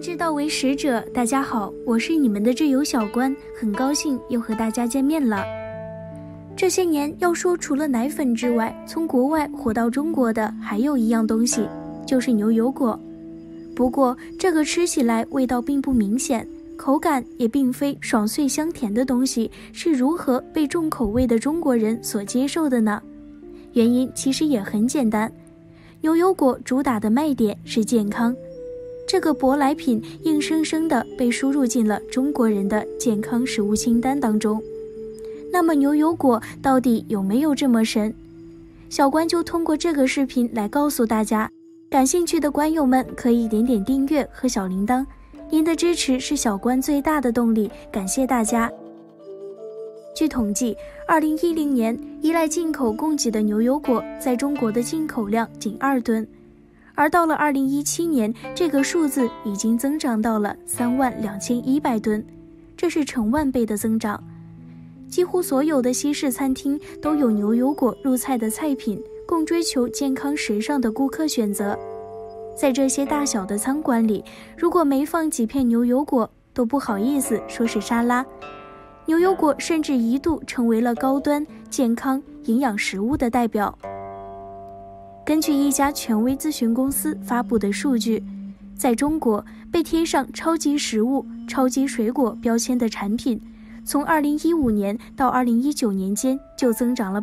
之道为使者，大家好，我是你们的挚友小关，很高兴又和大家见面了。这些年要说除了奶粉之外，从国外火到中国的还有一样东西，就是牛油果。不过这个吃起来味道并不明显，口感也并非爽脆香甜的东西，是如何被重口味的中国人所接受的呢？原因其实也很简单，牛油果主打的卖点是健康，这个舶来品硬生生地被输入进了中国人的健康食物清单当中。那么牛油果到底有没有这么神？小关就通过这个视频来告诉大家，感兴趣的观友们可以点点订阅和小铃铛，您的支持是小关最大的动力，感谢大家。据统计，2010年依赖进口供给的牛油果在中国的进口量仅2吨，而到了2017年，这个数字已经增长到了32100吨，这是成万倍的增长。几乎所有的西式餐厅都有牛油果入菜的菜品，供追求健康时尚的顾客选择。在这些大小的餐馆里，如果没放几片牛油果，都不好意思说是沙拉。牛油果甚至一度成为了高端、健康、营养食物的代表。根据一家权威咨询公司发布的数据，在中国被贴上超级食物、超级水果标签的产品，从2015年到2019年间就增长了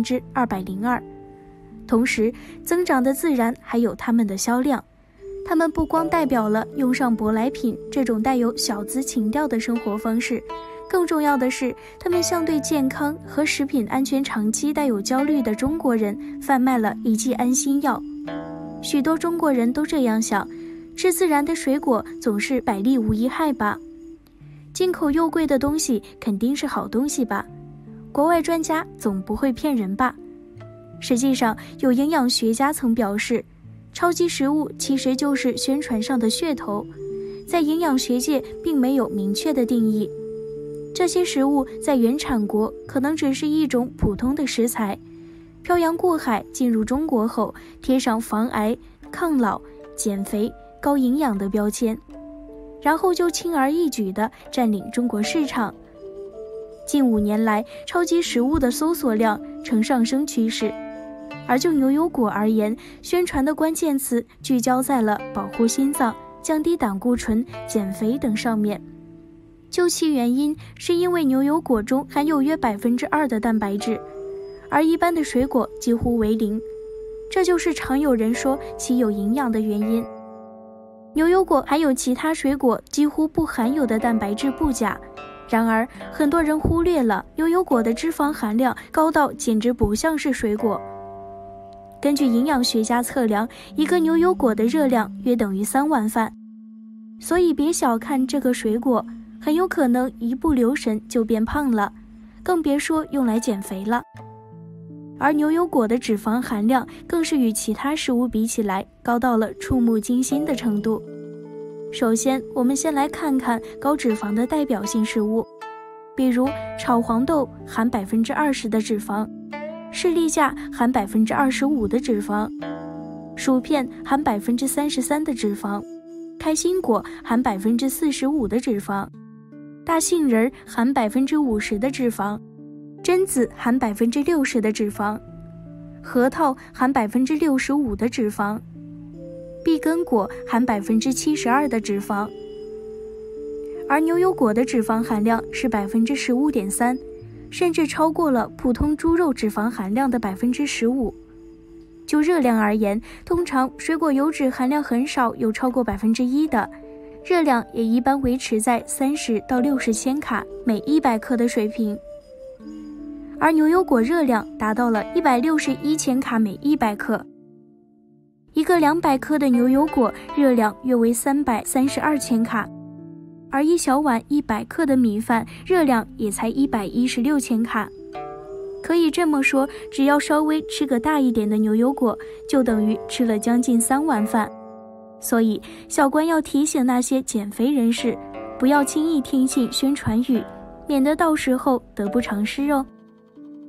202%。同时，增长的自然还有它们的销量。它们不光代表了用上舶来品这种带有小资情调的生活方式，更重要的是，他们向对健康和食品安全长期带有焦虑的中国人贩卖了一剂安心药。许多中国人都这样想，吃自然的水果总是百利无一害吧，进口又贵的东西肯定是好东西吧，国外专家总不会骗人吧。实际上，有营养学家曾表示，超级食物其实就是宣传上的噱头，在营养学界并没有明确的定义。这些食物在原产国可能只是一种普通的食材，漂洋过海进入中国后，贴上防癌、抗老、减肥、高营养的标签，然后就轻而易举地占领中国市场。近5年来，超级食物的搜索量呈上升趋势，而就牛油果而言，宣传的关键词聚焦在了保护心脏、降低胆固醇、减肥等上面。究其原因，是因为牛油果中含有约2%的蛋白质，而一般的水果几乎为0，这就是常有人说其有营养的原因。牛油果含有其他水果几乎不含有的蛋白质不假，然而很多人忽略了牛油果的脂肪含量高到简直不像是水果。根据营养学家测量，一个牛油果的热量约等于3碗饭，所以别小看这个水果，很有可能一不留神就变胖了，更别说用来减肥了。而牛油果的脂肪含量更是与其他食物比起来高到了触目惊心的程度。首先，我们先来看看高脂肪的代表性食物，比如炒黄豆含20%的脂肪，士力架含25%的脂肪，薯片含33%的脂肪，开心果含45%的脂肪，大杏仁含50%的脂肪，榛子含60%的脂肪，核桃含65%的脂肪，碧根果含72%的脂肪。而牛油果的脂肪含量是15.3%，甚至超过了普通猪肉脂肪含量的15%。就热量而言，通常水果油脂含量很少，有超过1%的，热量也一般维持在30到60千卡每100克的水平，而牛油果热量达到了161千卡每100克。一个200克的牛油果热量约为332千卡，而一小碗100克的米饭热量也才116千卡。可以这么说，只要稍微吃个大一点的牛油果，就等于吃了将近3碗饭。所以小关要提醒那些减肥人士，不要轻易听信宣传语，免得到时候得不偿失哦。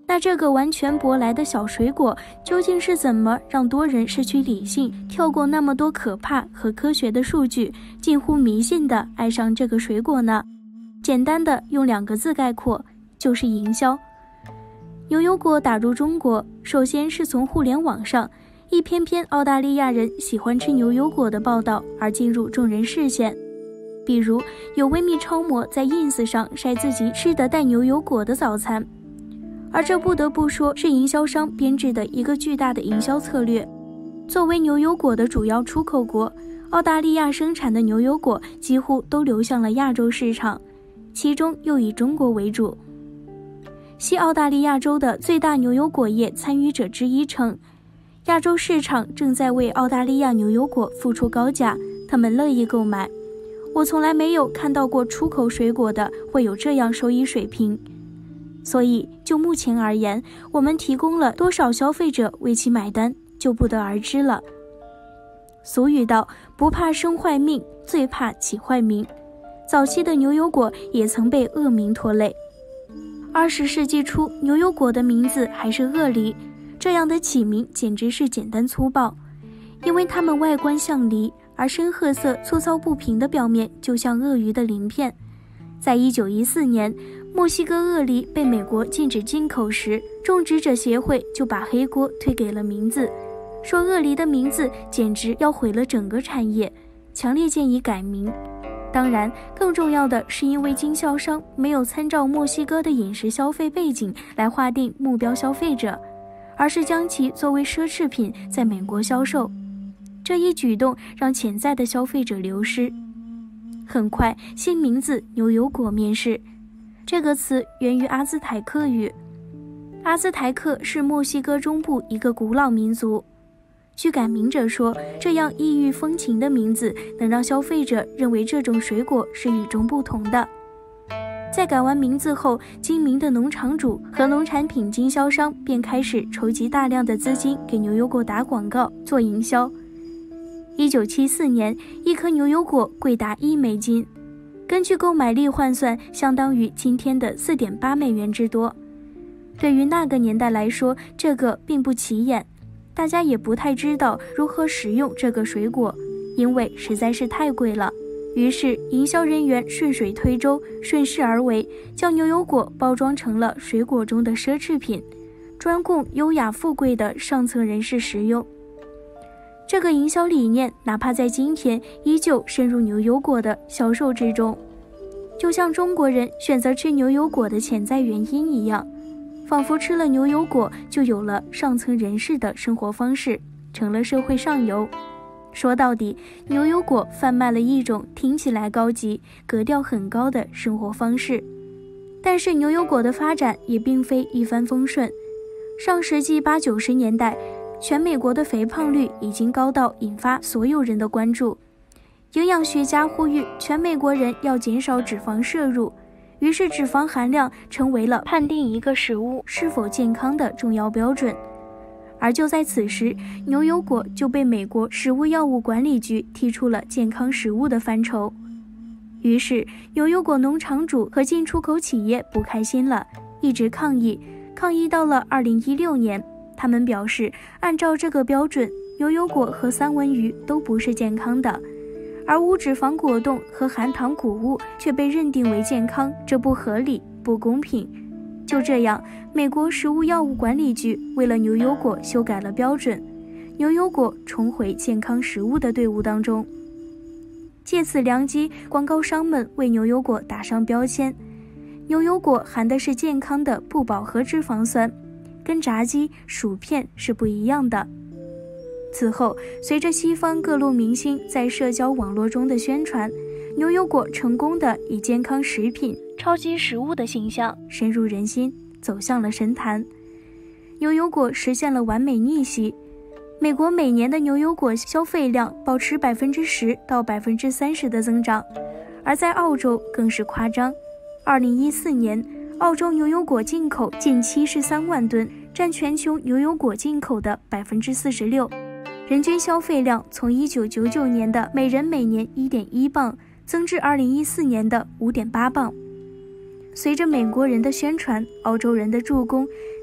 那这个完全舶来的小水果究竟是怎么让多人失去理性，跳过那么多可怕和科学的数据，近乎迷信地爱上这个水果呢？简单的用2个字概括，就是营销。牛油果打入中国，首先是从互联网上一篇篇澳大利亚人喜欢吃牛油果的报道而进入众人视线。比如有微蜜超模在 ins 上晒自己吃的带牛油果的早餐，而这不得不说是营销商编制的一个巨大的营销策略。作为牛油果的主要出口国，澳大利亚生产的牛油果几乎都流向了亚洲市场，其中又以中国为主。西澳大利亚州的最大牛油果业参与者之一称，亚洲市场正在为澳大利亚牛油果付出高价，他们乐意购买。我从来没有看到过出口水果的会有这样收益水平。所以就目前而言，我们提供了多少消费者为其买单就不得而知了。俗语道，不怕生坏命，最怕起坏名。早期的牛油果也曾被恶名拖累。20世纪初，牛油果的名字还是鳄梨，这样的起名简直是简单粗暴，因为它们外观像梨，而深褐色粗糙不平的表面就像鳄鱼的鳞片。在1914年，墨西哥鳄梨被美国禁止进口时，种植者协会就把黑锅推给了名字，说鳄梨的名字简直要毁了整个产业，强烈建议改名。当然，更重要的是因为经销商没有参照墨西哥的饮食消费背景来划定目标消费者，而是将其作为奢侈品在美国销售。这一举动让潜在的消费者流失。很快，新名字牛油果面世。这个词源于阿兹台克语，阿兹台克是墨西哥中部一个古老民族。据改名者说，这样异域风情的名字能让消费者认为这种水果是与众不同的。在改完名字后，精明的农场主和农产品经销商便开始筹集大量的资金给牛油果打广告做营销。1974年，一颗牛油果贵达$1，根据购买力换算，相当于今天的4.8美元之多。对于那个年代来说，这个并不起眼，大家也不太知道如何使用这个水果，因为实在是太贵了。于是营销人员顺水推舟，顺势而为，将牛油果包装成了水果中的奢侈品，专供优雅富贵的上层人士食用。这个营销理念哪怕在今天依旧深入牛油果的销售之中，就像中国人选择吃牛油果的潜在原因一样，仿佛吃了牛油果就有了上层人士的生活方式，成了社会上游。说到底，牛油果贩卖了一种听起来高级、格调很高的生活方式。但是牛油果的发展也并非一帆风顺。上世纪80、90年代，全美国的肥胖率已经高到引发所有人的关注。营养学家呼吁全美国人要减少脂肪摄入，于是脂肪含量成为了判定一个食物是否健康的重要标准。而就在此时，牛油果就被美国食物药物管理局踢出了健康食物的范畴。于是牛油果农场主和进出口企业不开心了，一直抗议到了2016年，他们表示按照这个标准，牛油果和三文鱼都不是健康的，而无脂肪果冻和含糖谷物却被认定为健康，这不合理，不公平。就这样，美国食物药物管理局为了牛油果修改了标准，牛油果重回健康食物的队伍当中。借此良机，广告商们为牛油果打上标签，牛油果含的是健康的不饱和脂肪酸，跟炸鸡、薯片是不一样的。此后，随着西方各路明星在社交网络中的宣传，牛油果成功的以健康食品、超级食物的形象深入人心，走向了神坛。牛油果实现了完美逆袭，美国每年的牛油果消费量保持10%到30%的增长，而在澳洲更是夸张。2014年，澳洲牛油果进口近73万吨，占全球牛油果进口的46%，人均消费量从1999年的每人每年1.1磅增至2014年的5.8磅。随着美国人的宣传，澳洲人的助攻，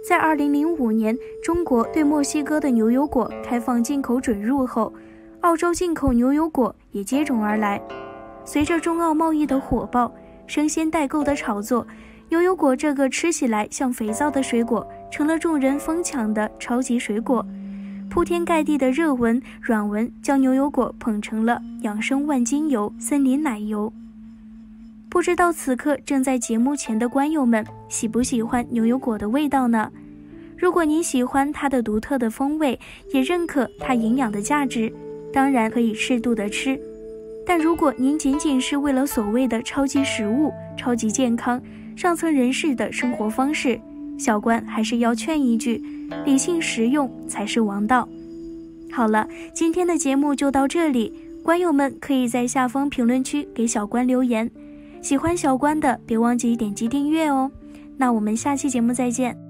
在2005年中国对墨西哥的牛油果开放进口准入后，澳洲进口牛油果也接踵而来。随着中澳贸易的火爆，生鲜代购的炒作，牛油果这个吃起来像肥皂的水果成了众人疯抢的超级水果。铺天盖地的热文、软文将牛油果捧成了养生万金油、森林奶油。不知道此刻正在节目前的观友们喜不喜欢牛油果的味道呢？如果您喜欢它的独特的风味，也认可它营养的价值，当然可以适度的吃。但如果您仅仅是为了所谓的超级食物、超级健康、上层人士的生活方式，小关还是要劝一句，理性食用才是王道。好了，今天的节目就到这里，观友们可以在下方评论区给小关留言。喜欢小关的别忘记点击订阅哦。那我们下期节目再见。